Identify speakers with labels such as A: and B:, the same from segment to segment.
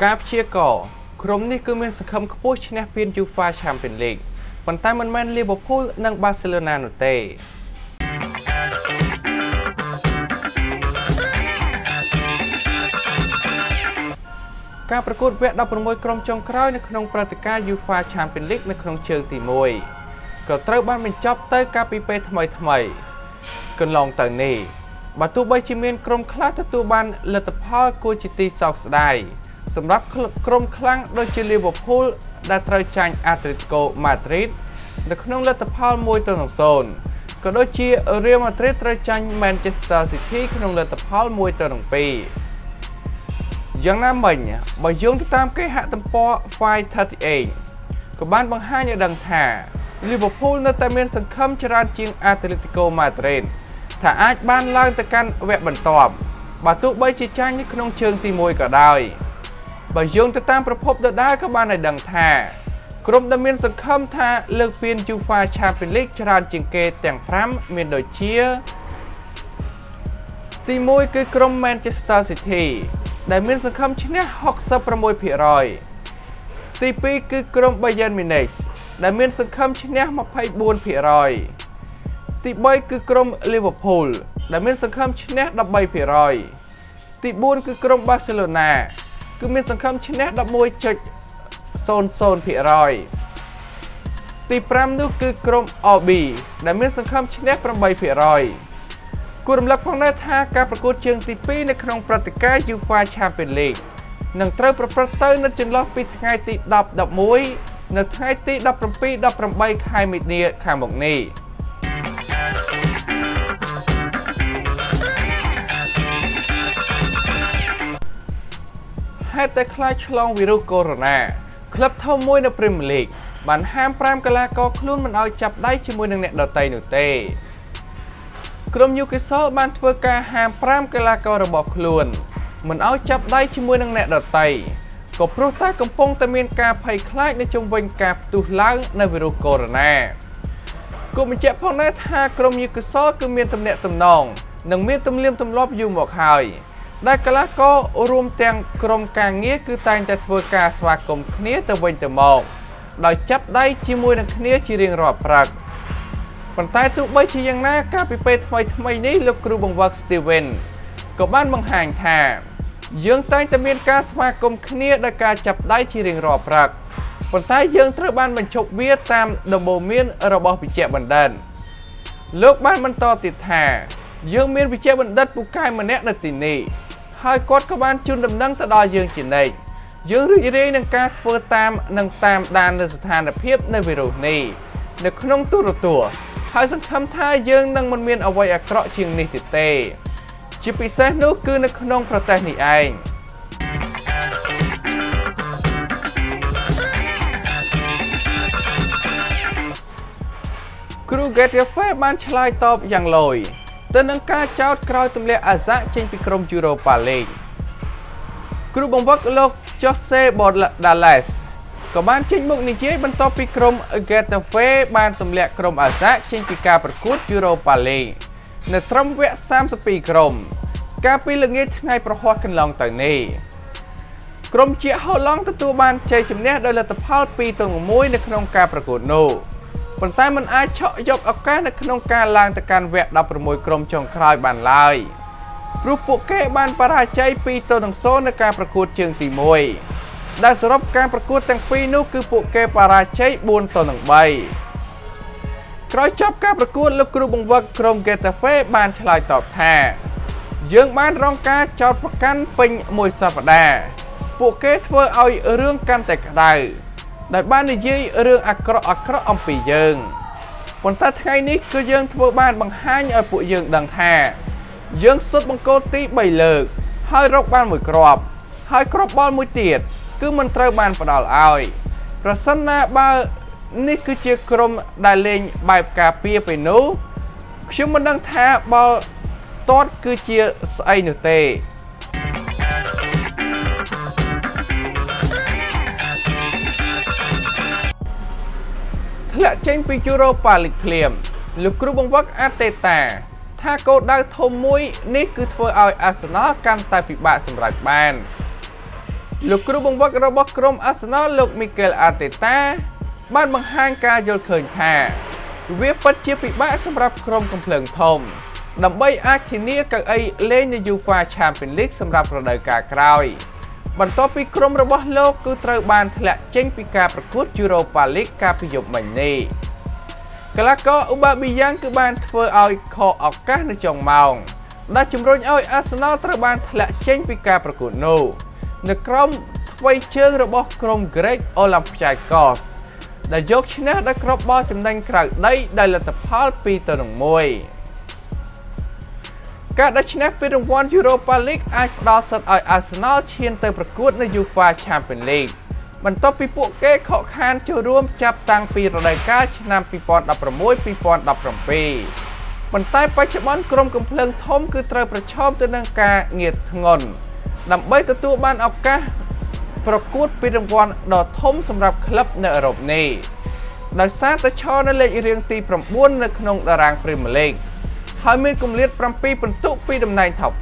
A: ការព្យាករណ៍ក្រុមនេះគឺមានសង្ឃឹមខ្ពស់ឈ្នះពាន UEFA Champions League ប៉ុន្តែមិនមែន Liverpool និង Barcelona នោះទេការប្រកួតវគ្គ 16 ក្រុមចុងក្រោយនៅក្នុងព្រឹត្តិការណ៍ UEFA Champions League នៅក្នុងជើងទី 1 ក៏ត្រូវបានបញ្ចប់ទៅកាលពីពេលថ្មីកន្លងទៅនេះបើទោះបីជាមានក្រុមខ្លះទទួលបានលទ្ធផលគួរជាទីសោកស្ដាយសម្រាប់ក្រុមខ្លាំងដូចជា Liverpool ដែលត្រូវចាញ់ Atletico Madrid នៅក្នុងលទ្ធផល 1-0 ក៏ដូចជា Real Madrid ត្រូវចាញ់ Manchester City ក្នុងលទ្ធផល 1-2 យ៉ាងណាមិញបើយោងទៅតាមគេហទំព័រ 538 ក៏បានបង្ហាញឲ្យដឹងថា Liverpool នៅតែមានសង្ឃឹមច្រើនជាង Atletico Madrid ថាអាចបានឡើងទៅកាន់វគ្គបន្ទាប់បើទោះបីជាចាញ់នៅក្នុងជើងទី 1 ក៏ដោយបើយោងទៅតាមប្រភពដដែលក៏បានឲ្យដឹងថាក្រុមដែលមានសង្ឃឹមថាលើកពាន UEFA Champions League ច្រើនជាងគេទាំង 5 មានដូចជាទី 1 គឺក្រុម Manchester City ដែលមានសង្ឃឹមឈ្នះ 66% ទី 2 គឺក្រុម Bayern Munich ដែលមានសង្ឃឹមឈ្នះ 24% ទី 3 គឺក្រុម Liverpool ដែលមានសង្ឃឹមឈ្នះ 13% ទី 4 គឺក្រុម Barcelona គឺមានសង្ឃឹមឈ្នះ 11.00% ទី 5 នោះគឺក្រុម RB ដែលមានសង្ឃឹមឈ្នះ 8%គួររំលឹកផងដែរថាការប្រកួតជើងទី 2 នៅក្នុងព្រឹត្តិការណ៍ UEFA Champions League នឹងត្រូវប្រព្រឹត្តទៅនៅចន្លោះពីថ្ងៃទី 10-11 នៅថ្ងៃទី 17-18 ខែមីនាខាងមុខនេះហេតុតែខ្លាចឆ្លងវីរុសកូវីដ -19 ក្លឹបធំមួយនៅ Premier League បានហាម5កីឡាករខ្លួនមិនឲ្យចាប់ដៃជាមួយនឹងអ្នកដទៃនោះទេក្រុម Newcastle បានធ្វើការហាម5កីឡាកររបស់ខ្លួនមិនឲ្យចាប់ដៃជាមួយនឹងអ្នកដទៃក៏ព្រោះតែកំពុងតែមានការភ័យខ្លាចនៅជុំវិញការផ្ទុះឡើងនៃវីរុសកូវីដ -19 គូបញ្ជាក់ផងដែរថាក្រុម Newcastle គឺមានទំនាក់ទំនងនិងមានទំនៀមទម្លាប់យូរមកហើយដែលកីឡាកររួមទាំងក្រុមការងារគឺតែងតែធ្វើការស្វាគមន៍គ្នាទៅវិញទៅមកដោយចាប់ដៃជាមួយនឹងគ្នាជារៀងរាល់ព្រឹកប៉ុន្តែទោះបីជាយ៉ាងណាកាលពីពេលថ្មីនេះលោកគ្រូបង្វឹក Steven ក៏បានបង្ហាញថាយើងតែងតែមានការស្វាគមន៍គ្នាដោយការចាប់ដៃជារៀងរាល់ព្រឹកប៉ុន្តែយើងត្រូវបានបញ្ឈប់វាតាមដំបូន្មានរបស់វិជ្ជបណ្ឌិតលោកបានបន្តទៀតថាយើងមានវិជ្ជបណ្ឌិតពូកែម្នាក់នៅទីនេះហើយគាត់ក៏បានជូនដំណឹងទៅដល់យើងជានិច្ចយើងរីករាយនឹងការធ្វើតាមដាននៅស្ថានភាពនៃវីរុសនេះនៅក្នុងទូរទស្សន៍ហើយសង្ឃឹមថាយើងនឹងមិនមានអ្វីអាក្រក់ជាងនេះទៀតទេជាពិសេសនោះគឺនៅក្នុងប្រទេសនេះឯងគ្រូ Getafe បានឆ្លើយតបយ៉ាងលយទៅនឹងការចោទក្រោយទម្លាក់អាសាចេញពីក្រុម Europa League គ្រូបង្វឹកលោក Jose Bordalás ក៏បានចេញមុខនិយាយបន្ទាប់ពីក្រុម Getafe បានទម្លាក់ក្រុមអាសាចេញពីការប្រកួត Europa League នៅត្រឹមវគ្គ 32 ក្រុមកាលពីល្ងាចថ្ងៃប្រហ័សកន្លងទៅនេះក្រុមជាហូឡង់ទទួលបានជ័យជំនះដោយលទ្ធផល 2-1 នៅក្នុងការប្រកួតនោះប៉ុន្តែមិនអាចឆក់យកឱកាសនៅក្នុងការឡើងទៅកាន់វគ្គ 16 ក្រុមចុងក្រោយបានឡើយព្រោះពួកគេបានបរាជ័យ 2-0 នៅការប្រកួតជើងទី 1 ដែលសរុបការប្រកួតទាំងពីរនោះគឺពួកគេបរាជ័យ 4-3 ក្រោយចប់ការប្រកួតលោកគ្រូបង្វឹកក្រុម Getafe បានឆ្លើយតបថាយើងបានរងការចោទប្រកាន់ពេញមួយសប្តាហ៍ពួកគេធ្វើឲ្យរឿងកាន់តែក្តៅដែលបាននិយាយរឿងអាក្រក់អំពីយើងប៉ុន្តែថ្ងៃនេះគឺយើងធ្វើបានបង្ហាញឲ្យពួកយើងដឹងថាយើងសុទ្ធបង្គោលទី 3 លើកហើយរកបាន1គ្រាប់ហើយគ្រាប់បាល់មួយទៀតគឺមិនត្រូវបានផ្ដល់ឲ្យប្រសិនណាបើនេះគឺជាក្រុមដែលលេងបែបការពារពេលនោះខ្ញុំមិនដឹងថាបាល់ទាត់គឺជាស្អីនោះទេធ្លាក់ចេញពី Europa League ភ្លាមលោកគ្រូបង្វឹកអាតេតាថាគោលដៅធំមួយនេះគឺធ្វើឲ្យ Arsenal កាន់តែពិបាកសម្រេចបានលោកគ្រូបង្វឹករបស់ក្រុម Arsenal លោក Mikel Arteta បានបង្ហាញការយល់ឃើញថាវាពិតជាពិបាកសម្រាប់ក្រុមកំភ្លើងធំដើម្បីអាចធានាកៅអីលេងនៅ UEFA Champions League សម្រាប់រដូវកាលក្រោយបន្ទាប់ពីក្រុមរបស់លោកគឺត្រូវបានធ្លាក់ចេញពីការប្រកួត Europa League កាលពីយប់មិញនេះកីឡាករ Aubameyang គឺបានធ្វើឲ្យខកឱកាសនៅចុងម៉ោងដែលជំរុញឲ្យ Arsenal ត្រូវបានធ្លាក់ចេញពីការប្រកួតនោះនៅក្រោមថ្វីជើងរបស់ក្រុម Greg Olympiacos ដែលយកឈ្នះដោយគ្រាប់បាល់ចំណេញក្រៅដីដោយលទ្ធផល2-1ការដែលឈ្នះពីរង្វាន់ Europa League អាចផ្ដល់សិទ្ធិឲ្យ Arsenal ឈានទៅប្រកួតនៅ UEFA Champions League បន្ទាប់ពីពួកគេខកខានចូលរួមចាប់តាំងពីរដូវកាលឆ្នាំ 2016-2017 ប៉ុន្តែបច្ចុប្បន្នក្រុមកំភ្លើងធំគឺត្រូវប្រឈមទៅនឹងការងារធ្ងន់ដើម្បីទទួលបានឱកាសប្រកួតពីរង្វាន់ដ៏ធំសម្រាប់ក្លឹបនៅអឺរ៉ុបនេះដោយសារតែឈរនៅលេខរៀងទី 9 នៅក្នុងតារាង Premier League ហើយមានគម្លាត 7 ពិន្ទុពីតំណែង Top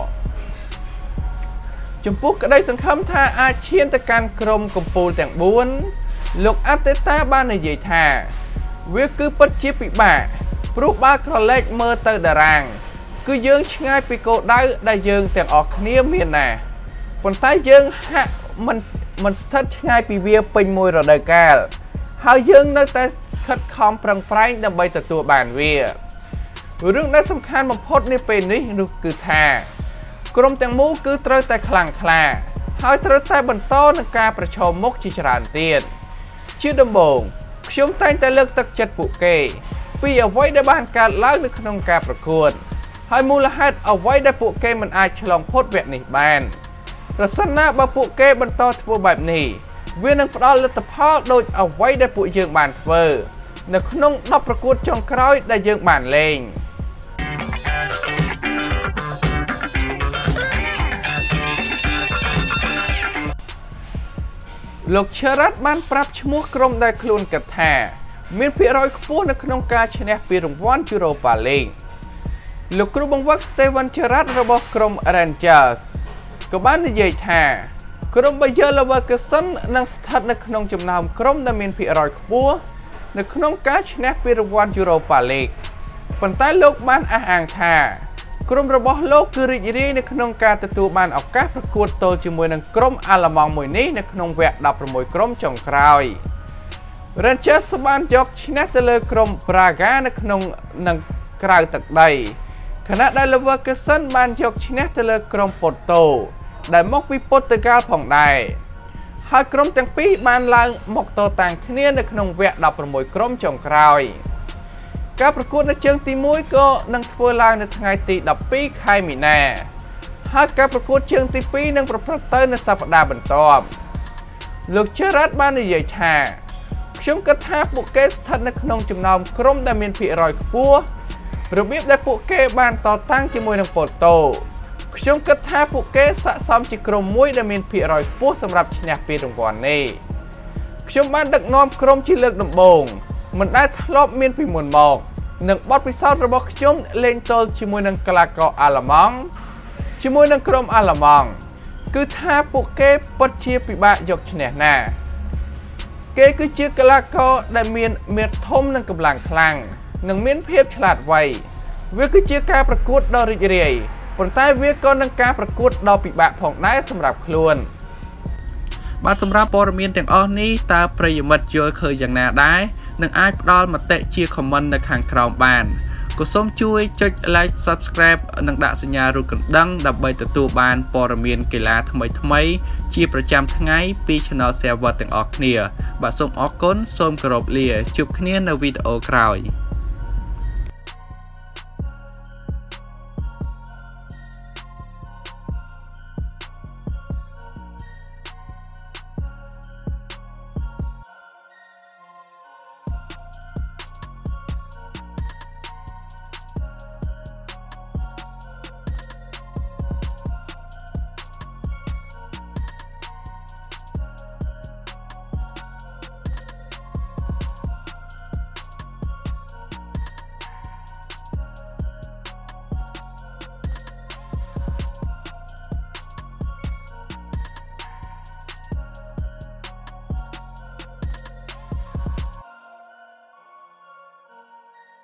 A: 4 ចំពោះក្តីសង្ឃឹមថាអាចឈានទៅកាន់ក្រុមកំពូលទាំង 4 លោក Arteta បាននិយាយថាវាគឺពិតជាពិបាកព្រោះបើក្រឡេកមើលទៅតារាងគឺយើងឆ្ងាយពីគោលដៅដែលយើងទាំងអស់គ្នាមានណាប៉ុន្តែយើងហាក់មិនស្ថិតឆ្ងាយពីវាពេញមួយរដូវកាលហើយយើងនៅតែខិតខំប្រឹងប្រែងដើម្បីទទួលបានវារឿងដែលសំខាន់បំផុតនាពេលនេះនោះគឺថាក្រុមទាំងមូលគឺត្រូវតែខ្លាំងក្លាហើយត្រូវតែបន្តនឹងការប្រឈមមុខជាច្រើនទៀតជាដំបូងខ្ញុំតែងតែលើកទឹកចិត្តពួកគេពីអ្វីដែលបានកើតឡើងនៅក្នុងការប្រកួតហើយមូលហេតុអ្វីដែលពួកគេមិនអាចឆ្លងផុតវគ្គនេះបានប្រសិនណាបើពួកគេបន្តធ្វើបែបនេះវានឹងផ្ដល់លទ្ធផលដូចអ្វីដែលពួកយើងបានធ្វើនៅក្នុង10ប្រកួតចុងក្រោយដែលយើងបានលេងលោក Gerrard បានប្រាប់ឈ្មោះក្រុមដែលខ្លួនគិតថាមានភាគរយខ្ពស់នៅក្នុងការឈ្នះពានរង្វាន់ Europa League លោកគ្រូបង្វឹក Steven Gerrard របស់ក្រុម Rangers ក៏បាននិយាយថាក្រុម Bayer Leverkusen នឹងស្ថិតនៅក្នុងចំណោមក្រុមដែលមានភាគរយខ្ពស់នៅក្នុងការឈ្នះពានរង្វាន់ Europa League ប៉ុន្តែលោកបានអះអាងថាក្រុមរបស់លោកគឺរីករាយនៅក្នុងការទទួលបានឱកាសប្រកួតទល់ជាមួយនឹងក្រុមអាល្លឺម៉ង់មួយនេះនៅក្នុងវគ្គ16ក្រុមចុងក្រោយ Rangers បានយកឈ្នះទៅលើក្រុម Braga នៅក្នុងនិងក្រៅទឹកដីខណៈដែល Leverkusen បានយកឈ្នះទៅលើក្រុម Porto ដែលមកពីពុតតឺហ្គាល់ផងដែរហើយក្រុមទាំងពីរបានឡើងមកតតាំងគ្នានៅក្នុងវគ្គ16ក្រុមចុងក្រោយការប្រកួតនៅជើងទី1ក៏នឹងធ្វើឡើងនៅថ្ងៃទី12ខែមីនាហើយការប្រកួតជើងទី2នឹងប្រព្រឹត្តទៅនៅសប្តាហ៍បន្ទាប់លោក Gerrard បាននិយាយថាខ្ញុំគិតថាពួកគេស្ថិតនៅក្នុងចំណោមក្រុមដែលមានភាគរយខ្ពស់របៀបដែលពួកគេបានតតាំងជាមួយនឹង Porto ខ្ញុំគិតថាពួកគេស័ក្តិសមជាក្រុមមួយដែលមានភាគរយខ្ពស់សម្រាប់ឈ្នះពានរង្វាន់នេះខ្ញុំបានដឹកនាំក្រុមជាលើកដំបូងមិនដែលធ្លាប់មានពីមុនមកនិងបទពិសោធន៍របស់ខ្ញុំលេងទល់ជាមួយនឹងកីឡាករអាល្លឺម៉ង់ជាមួយនឹងក្រុមអាល្លឺម៉ង់គឺថាពួកគេពិតជាពិបាកយកឈ្នះណាស់គេគឺជាកីឡាករដែលមានមាឌធំនិងកម្លាំងខ្លាំងនិងមានភាពឆ្លាតវៃវាគឺជាការប្រកួតដ៏រីករាយប៉ុន្តែវាក៏នឹងការប្រកួតដ៏ពិបាកផងដែរសម្រាប់ខ្លួនបាទសម្រាប់ព័ត៌មានទាំងអស់នេះតើប្រិយមិត្តយល់ឃើញយ៉ាងណាដែរនឹងអាចផ្ដល់មតិជា comment នៅខាងក្រោមបានក៏សូមជួយចុច like subscribe និងដាក់សញ្ញារូបកណ្ដឹងដើម្បីទទួលបានព័ត៌មានកីឡាថ្មីៗជាប្រចាំថ្ងៃពី Channel Server ទាំងអស់គ្នាបាទសូមអរគុណសូមគោរពលាជួបគ្នានៅវីដេអូក្រោយ